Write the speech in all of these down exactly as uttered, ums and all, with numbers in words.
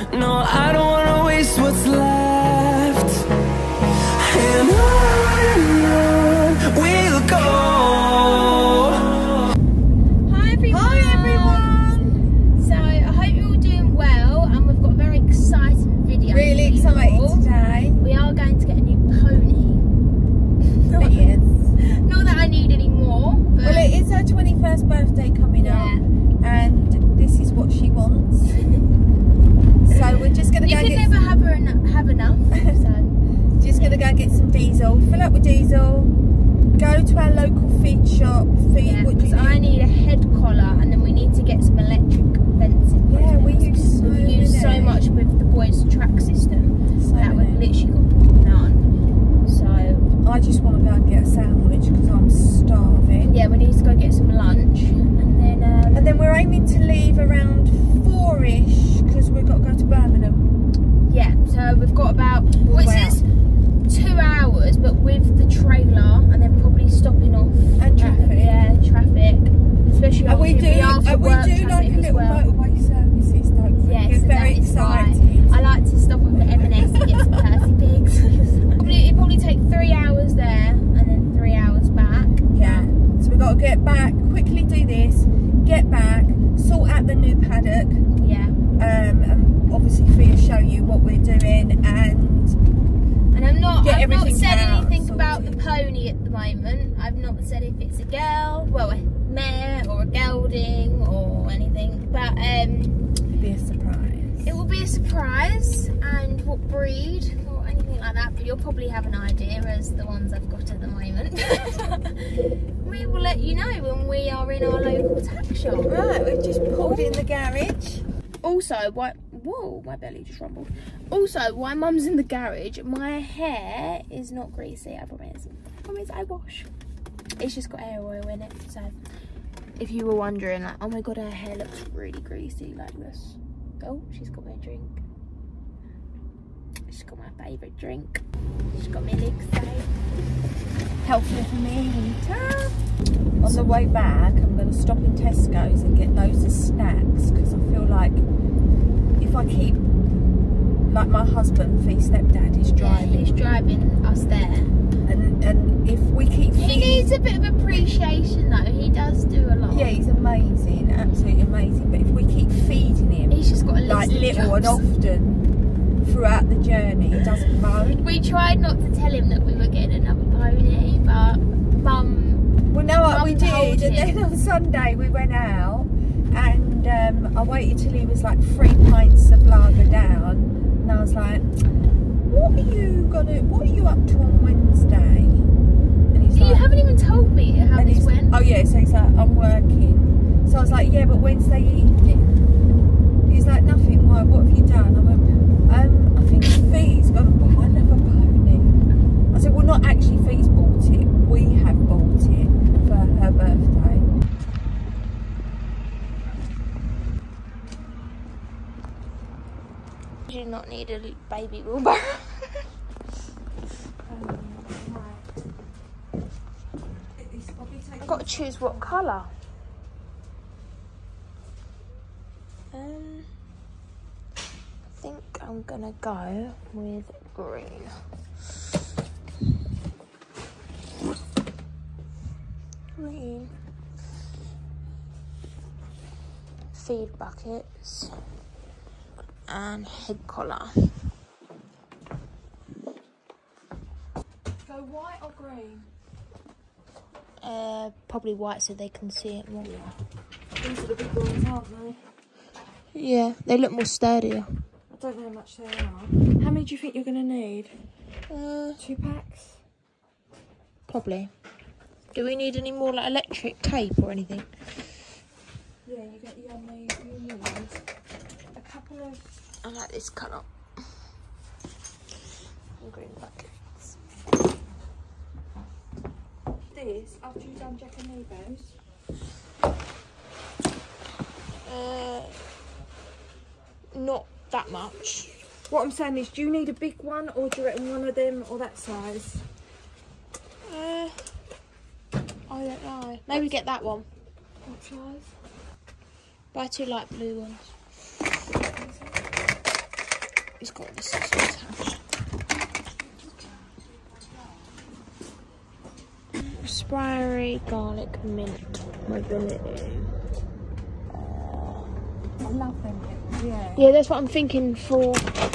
No, I don't wanna waste what's left. And on and on we'll go. Hi everyone. Hi everyone. So I hope you're all doing well, and we've got a very exciting video. Really excited today. We are going to get a new pony. It is. Not that I need any more. But Well, it is her twenty-first birthday coming Yeah. up, and this is what she wants. So we're just gonna you go can get never have her en have enough. So just gonna go get some diesel, fill up with diesel, go to our local feed shop. Feed yeah, what do you because I need? need a head collar, and then we need to get some electric fencing. Yeah, we use so We've used so many. much with the boys' track system So that we've many. literally got none. So I just want to go and get a sandwich because I'm starving. yeah, we need to go get some lunch, and then um, And then we're aiming to leave around four-ish because we've got to go to Birmingham. yeah, so we've got about well, it Wow. says two hours, but with the trailer and then probably stopping off And at- traffic. yeah, traffic, especially And we on do, the after and we work do like traffic a as little well. motorway services, don't we? Yes, We're very that is right. excited. I like to stop off at M and S and get some Percy pigs. Probably, it probably take three hours there and then three hours back. Yeah. So we've got to get back, quickly do this, get back, sort out the new paddock, Yeah. um, and obviously Fia show you what we're doing, and And I'm not, Get I've not everything said out, anything about the sorted. pony at the moment. I've not said if it's a girl, well, a mare or a gelding or anything. But um, it'll be a surprise. it will be a surprise, and what breed or anything like that. But you'll probably have an idea as the ones I've got at the moment. We will let you know when we are in our local tack shop. Right, we've just pulled in the garage. Also, why? Whoa, my belly just rumbled. Also, while Mum's in the garage, my hair is not greasy. I promise. I promise I wash. It's just got hair oil in it. So, if you were wondering, like, oh my god, her hair looks really greasy like this. Oh, she's got me a drink. She's got my favourite drink. She's got me legs safe. Helpful for me, winter. On the way back, I'm going to stop in Tesco's and get loads of snacks because I feel like if I keep, like my husband, Fee's stepdad, is driving. Yeah, he's driving us there. And, and if we keep He feeding, needs a bit of appreciation though. He does do a lot. yeah, he's amazing, absolutely amazing. But if we keep feeding him, He's just got a list like of little and jobs. often throughout the journey, he doesn't moan. We tried not to tell him that we were getting another pony, but Mum. Well, no, what we Mum told did, and him. then on Sunday we went out, and um, I waited till he was like three pints of lager down, and I was like, "What are you gonna? What are you up to on Wednesday?" And he's You like, haven't even told me how and this he's, went. "Oh yeah," so he's like, "I'm working." So I was like, "Yeah, but Wednesday evening." He's like, "Nothing. Why? What have you done?" I went, um, "I think Fee's gonna buy another pony." I said, "Well, not actually. Fee's bought it. We have bought it for her birthday." Do you not need a baby wheelbarrow? I've got to choose what colour. Um, I think I'm gonna go with green. Green. Feed buckets and head collar. Go white or green? Uh, probably white so they can see it more. These are the big ones, aren't they? Yeah, they look more sturdier. I don't know how much they are. How many do you think you're going to need? Uh, Two packs? probably. Do we need any more like electric tape or anything? Yeah, you get you need, you need a couple of... I like this colour. And green buckets. This, after you've done Jack and Nevo's? Uh, not that much. What I'm saying is, do you need a big one, or do you reckon one of them, or that size? Uh, I don't know. Maybe get that one. What size? Buy two light blue ones. It's got the scissors attached. Raspberry, garlic, mint, mobility. I love them. Yeah. Yeah, that's what I'm thinking for.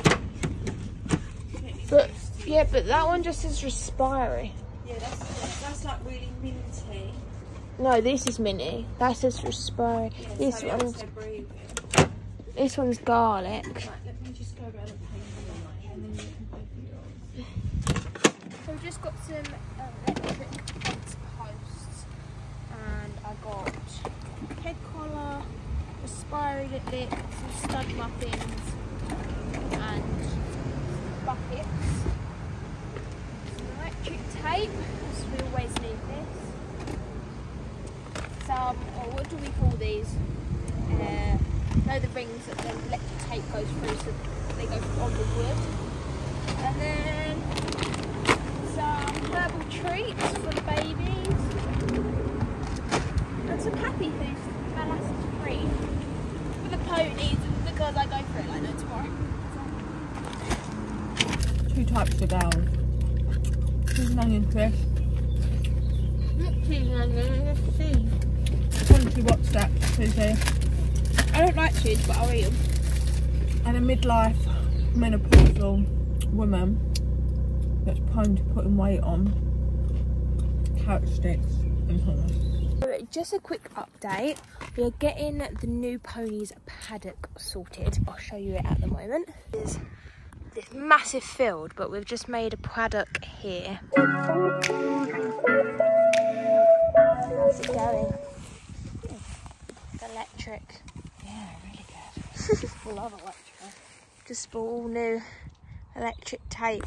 But yeah, but that one just says Raspberry. Yeah, that's, that's, that's like really minty. No, this is minty. That says Raspberry. Yeah, this so one's also breathing. this one's garlic. Right, let me just go around and paint and then you can pay for yours. So we've just got some electric fence posts, and I got head collar, Raspberry lit, some stud muffins, and buckets. Some electric tape, because we always need this. Some, or what do we call these? Uh, know the rings that the electric tape goes through, so they go on the wood. And then some herbal treats for the babies. And some happy food, molasses free, for the ponies, because I go for it like no tomorrow. Two types of girls. Cheese and onion crisp. Not cheese and onion, it's cheese. Honestly, what's that? Susie? I don't like cheese, but I'll eat them. And a midlife menopausal woman that's prone to putting weight on. Carrot sticks and hummus. Just a quick update. We are getting the new ponies paddock sorted. I'll show you it at the moment. There's this massive field, but we've just made a paddock here. How's it going? It's electric. Yeah, really good. Love electric. Just bought all new electric tape.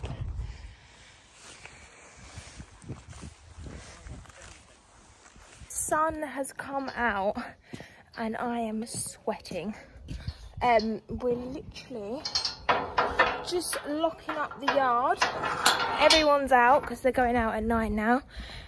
Sun has come out and I am sweating. Um, we're literally just locking up the yard. Everyone's out because they're going out at night now.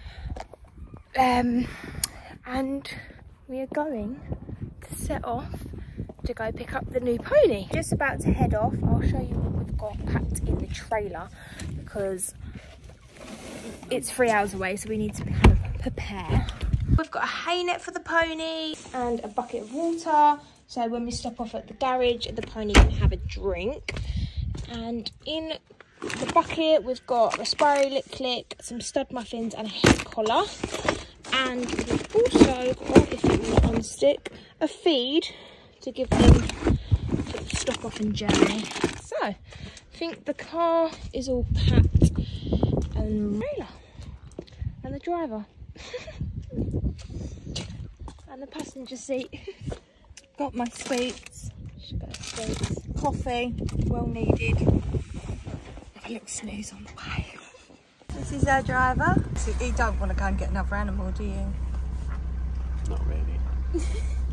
Um, and we are going to set off to go pick up the new pony. Just about to head off. I'll show you what we've got packed in the trailer because it's three hours away, so we need to kind of prepare. We've got a hay net for the pony and a bucket of water, so when we stop off at the garage the pony can have a drink. And in the bucket we've got Raspberry Lit Click, some stud muffins and a head collar. And we've also got, if it was on stick, a feed to give them to stop off and journey. So I think the car is all packed and trailer and the driver and the passenger seat. Got my sweets. Sugar sweets. Coffee, well needed. Have a little snooze on the way. This is our driver. So you don't want to go and get another animal, do you? Not really.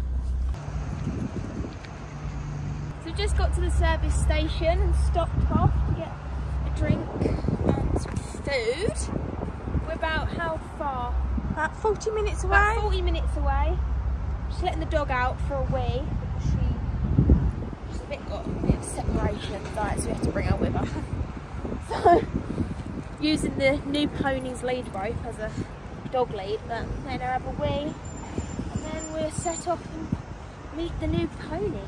So we just got to the service station and stopped off to get a drink and some food. We're about how far? About forty minutes away. About forty minutes away. Just letting the dog out for a wee because she, she's a bit got a bit of separation anxiety, so we have to bring her with her. So using the new pony's lead rope as a dog lead, but letting her have a wee, and then we're set off and meet the new pony.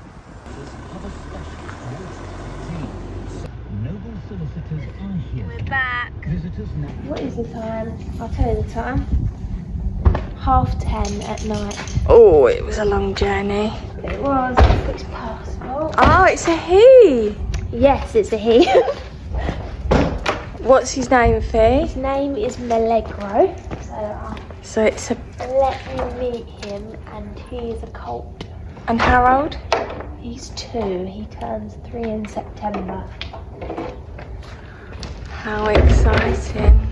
Noble solicitors are here. We're back. Visitors now. What is the time? I'll tell you the time. Half ten at night. Oh, it was a long journey. It was. I fixed passport. Oh, it's a he. Yes, it's a he. What's his name, Fee? His name is Melegro. So uh, So it's a. let me meet him, and he is a colt. And how old? He's two. He turns three in September. How exciting.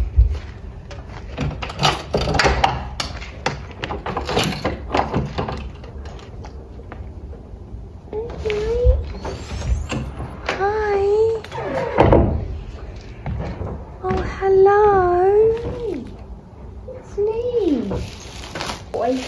Hi. Oh, hello. It's me. Boy.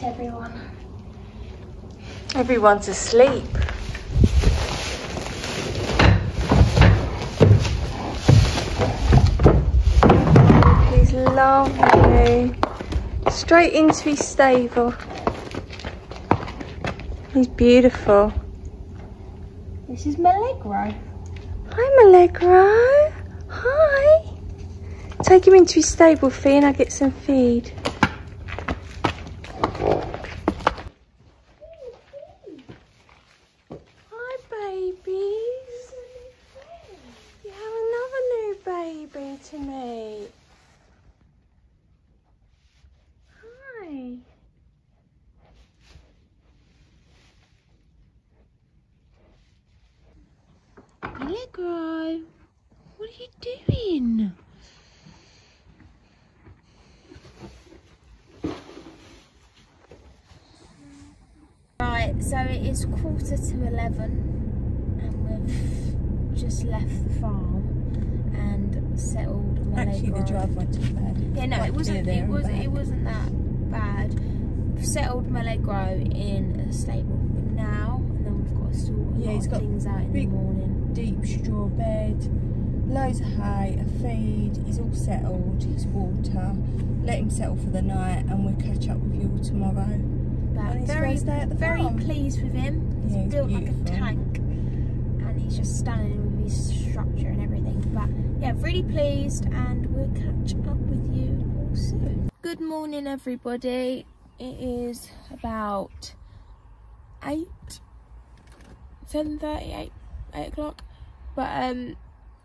eat everyone. Everyone's asleep. He's lovely. Straight into his stable. He's beautiful. This is Milagro. Hi, Milagro. Hi. Take him into his stable, Fee, and I'll get some feed. Hi, babies. You have another new baby to meet. Hi. Milagro, what are you doing? Right, so it is quarter to eleven and we've just left the farm and settled Milagro. Actually, the drive went to bed. Yeah, no, Like it wasn't. there It and wasn't. back. It wasn't that bad. We've settled Milagro in a stable for now, and then we've got to sort a Yeah, lot he's of got things out in the big- morning. Deep straw bed, loads of hay, a feed. He's all settled. His water. Let him settle for the night, and we'll catch up with you all tomorrow. But on his very, first day at the very farm. pleased with him. He's Yeah, he's built beautiful. like a tank, and he's just stunning with his structure and everything. But yeah, really pleased, and we'll catch up with you all soon. Good morning, everybody. It is about eight, seven thirty, eight, eight o'clock. But um,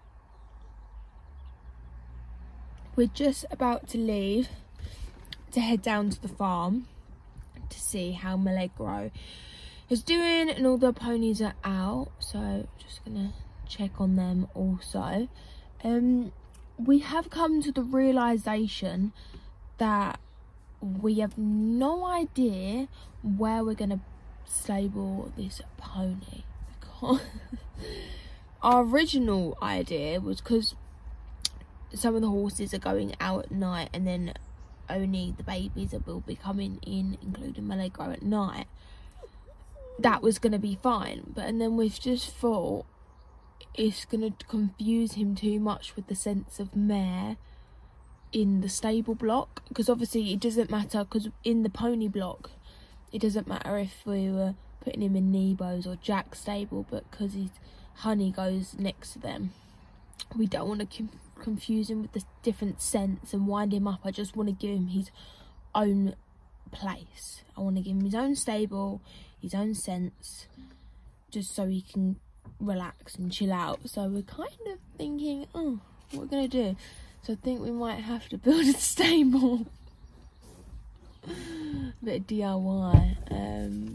we're just about to leave to head down to the farm to see how Milagro is doing, and all the ponies are out, so just gonna check on them also. Um, we have come to the realization that we have no idea where we're gonna stable this pony, because our original idea was because some of the horses are going out at night and then only the babies that will be coming in, including Milagro, at night. That was going to be fine, but and then we've just thought it's going to confuse him too much with the sense of mare in the stable block, because obviously it doesn't matter, because in the pony block it doesn't matter if we were putting him in Nebo's or Jack's stable, but because his Honey goes next to them, we don't want to confuse him with the different scents and wind him up. I just want to give him his own place. I want to give him his own stable, his own scents, just so he can relax and chill out. So we're kind of thinking, oh, what we're going to do. So I think we might have to build a stable. A bit of D I Y. Um,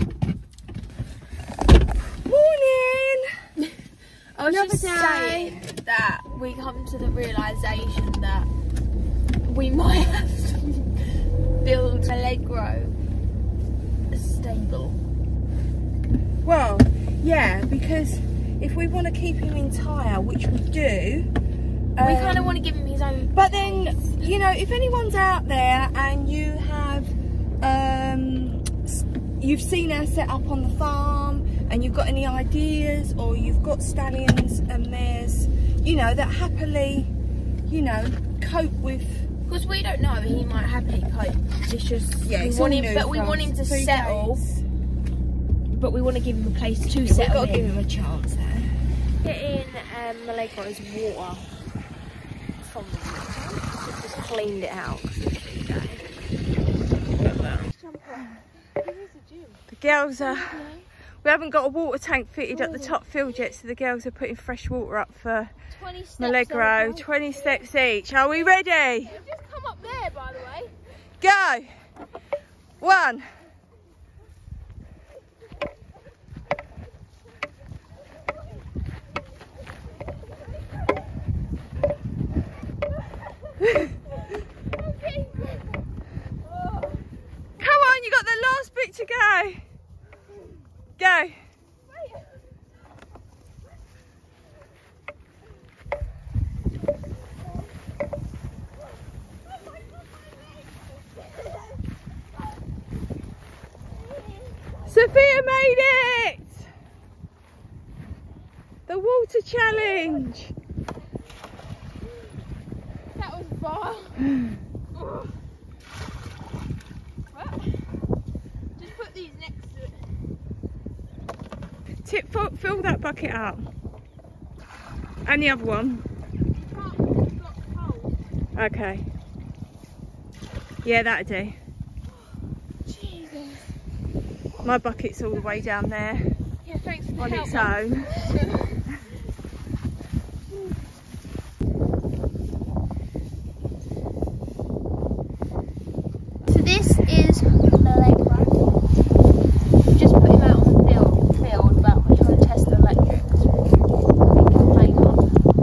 Morning! I was Another just day. saying that we come to the realisation that we might have to build Milagro a stable. Well, yeah, because if we want to keep him entire, which we do, we um, kind of want to give him his own. But then, you know, if anyone's out there and you have, um, s- you've seen our set up on the farm and you've got any ideas, or you've got stallions and mares, you know, that happily, you know, cope with. Because we don't know, he might happily cope. It's just, Yeah, we it's want all him, new but we for want him us. to Three settle. days. But we want to give him a place to We've settle got to give in. him a chance there. Get in um, Milagro's water from the water. We've just cleaned it out. The girls are. We haven't got a water tank fitted at the top field yet, so the girls are putting fresh water up for twenty steps. Milagro. twenty steps each. Are we ready? We've just come up there, by the way. Go! One. Come on, you got the last bit to go. Go. Sophia made it! The water challenge! That was far. Just put these next to it. Tip, fill, fill that bucket up. And the other one. You can't because it's got cold. Okay. Yeah, that'll do. Jesus. My bucket's all the way down there Yeah, thanks for the on help, its Mum. own. So this is Malegro. Just put him out on the field, field but we're trying to test the electrics. I think it's playing up.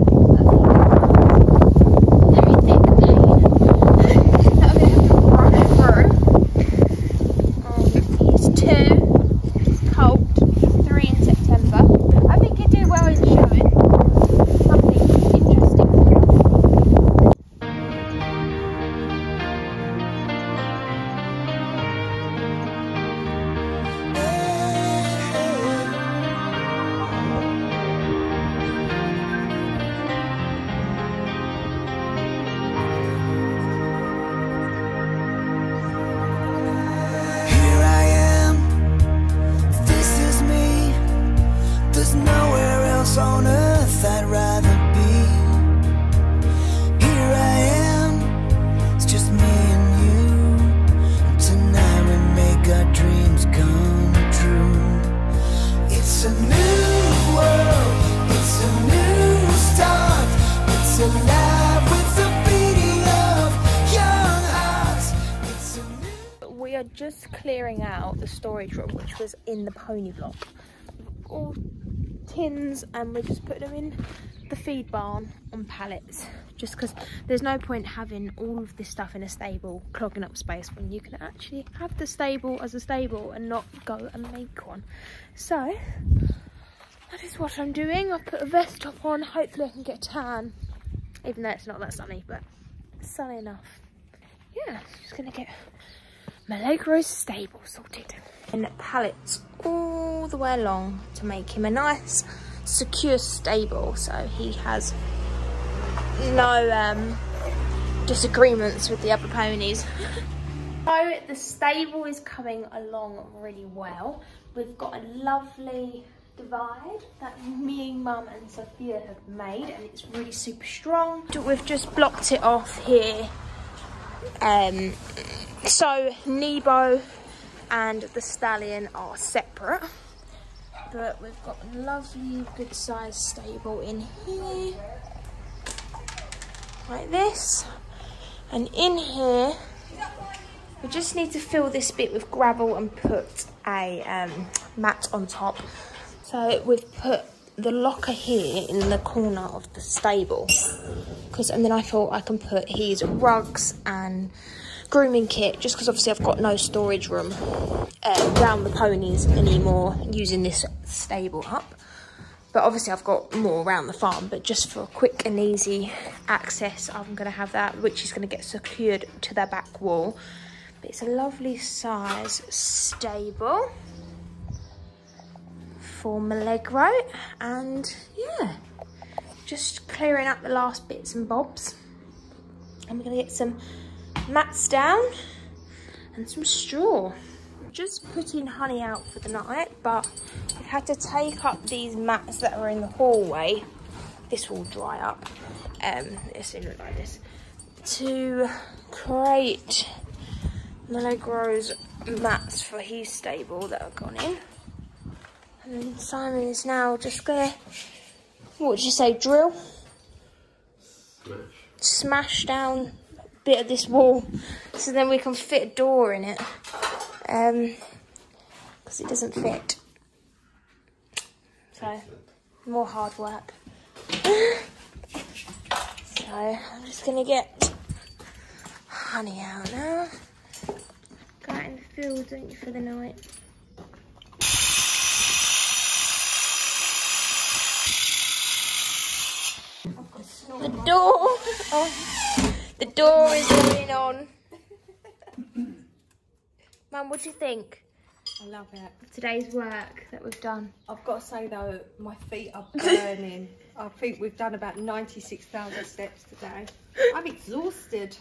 Very thick pain. That I'm going to have to rush through. Um, he's two, he's colt, three in September. I think he'd do well in showing. Something interesting. Here I am, this is me. There's nowhere else on earth I'd rather be. Here I am, it's just me and you. Tonight we make our dreams come true. It's a new world, it's a new start. It's alive with the beating of young hearts. It's a new We are just clearing out the storage room, which was in the pony block. All tins, and we're just putting them in the feed barn on pallets. Just because there's no point having all of this stuff in a stable clogging up space when you can actually have the stable as a stable and not go and make one. So that is what I'm doing. I've put a vest top on. Hopefully I can get a tan, even though it's not that sunny, but it's sunny enough. Yeah, just gonna get Malegro's stable sorted. And pallets all the way along to make him a nice, secure stable, so he has no um, disagreements with the other ponies. So the stable is coming along really well. We've got a lovely divide that me, Mum and Sophia have made, and it's really super strong. We've just blocked it off here. Um, so Nebo and the stallion are separate, but we've got a lovely good sized stable in here like this, and in here we just need to fill this bit with gravel and put a um, mat on top. So we've put the locker here in the corner of the stable, because and then I thought I can put his rugs and grooming kit, just because obviously I've got no storage room uh, around the ponies anymore using this stable up. But obviously I've got more around the farm, but just for quick and easy access I'm going to have that, which is going to get secured to their back wall. But it's a lovely size stable for Malegro, and yeah, just clearing up the last bits and bobs, and we're going to get some mats down and some straw. Just putting Honey out for the night, but we've had to take up these mats that are in the hallway. This will dry up, um, it's going to look like this, to create Malegro's mats for his stable that have gone in. And then Simon is now just gonna, what would you say, drill? Smash. Smash down a bit of this wall so then we can fit a door in it. Um, because it doesn't fit. So, more hard work. So, I'm just gonna get Honey out now. Go out in the field, don't you, for the night? The door, oh, the door is going on. Mum, what do you think? I love it. Today's work that we've done. I've got to say though, my feet are burning. I think we've done about ninety-six thousand steps today. I'm exhausted.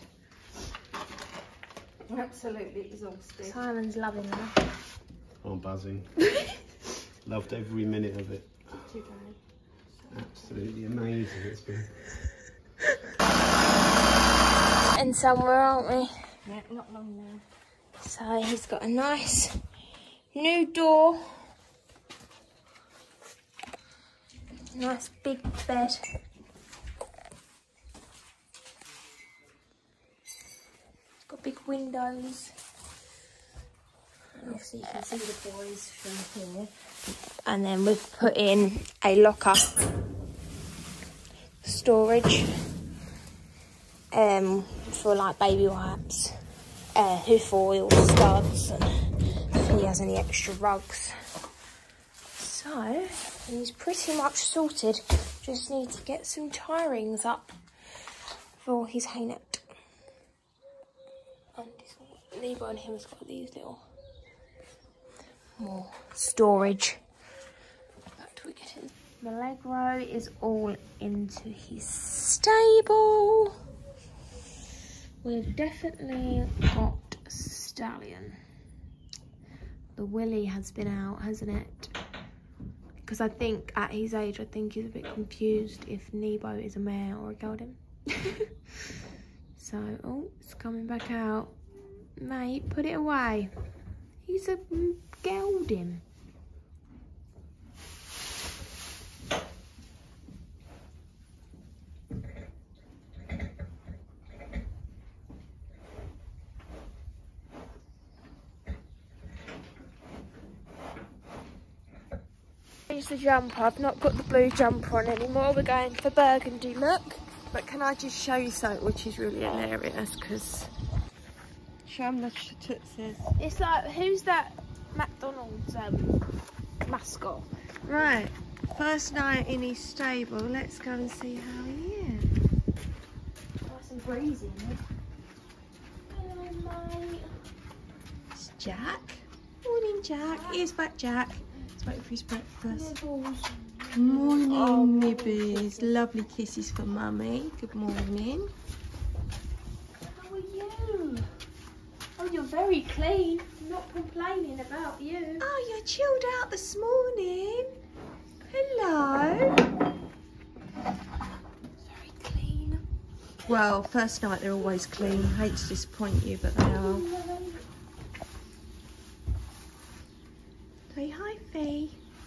Absolutely exhausted. Simon's loving that. I'm buzzing. Loved every minute of it. Too bad. Absolutely amazing it's been. And somewhere, aren't we? Yeah, not long now. So he's got a nice new door. Nice big bed. It's got big windows. And obviously you can see the boys from here. And then we've put in a locker. Storage. Um, for like baby wipes. Uh, hoof oil, studs, and if he has any extra rugs. So, he's pretty much sorted. Just need to get some tie-rings up for his haynet. And Nebo and him has got these little more storage. Back to get in. Milagro is all into his stable. We've definitely got Stallion. The willy has been out, hasn't it? Because I think at his age, I think he's a bit confused if Nebo is a mare or a gelding. So, oh, it's coming back out. Mate, put it away. He's a gelding. The jumper. I've not got the blue jumper on anymore. We're going for burgundy look. But can I just show you something which is really hilarious? Because show them the tootsies. It's like, who's that McDonald's um, mascot? Right, first night in his stable. Let's go and see how he is. Nice and breezy, isn't it? Hello, mate. It's Jack. Morning, Jack. Here's back, Jack. He's waiting for his breakfast. Morning, oh, nibbies. Lovely kisses for mummy. Good morning. How are you? Oh, you're very clean. I'm not complaining about you. Oh, you're chilled out this morning. Hello. Very clean. Well, first night they're always clean. Hate to disappoint you, but they are. Say hi, Faye.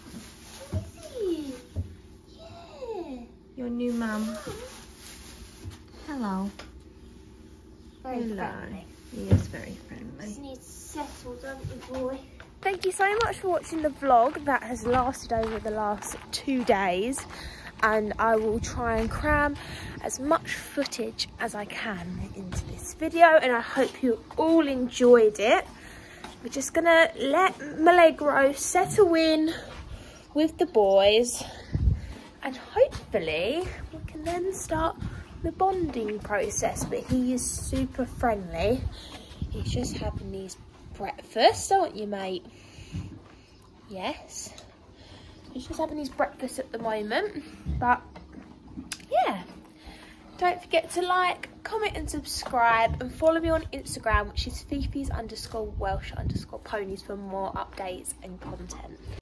Yeah. Your new mum. Hello. Very Hello. friendly. He is very friendly. Just need to settle, don't you, boy? Thank you so much for watching the vlog that has lasted over the last two days. And I will try and cram as much footage as I can into this video. And I hope you all enjoyed it. We're just gonna let Milagro settle in with the boys, and hopefully we can then start the bonding process. But he is super friendly. He's just having his breakfast, aren't you, mate? Yes. He's just having his breakfast at the moment. But yeah. Don't forget to like, comment and subscribe, and follow me on Instagram, which is Fifi's underscore Welsh underscore ponies for more updates and content.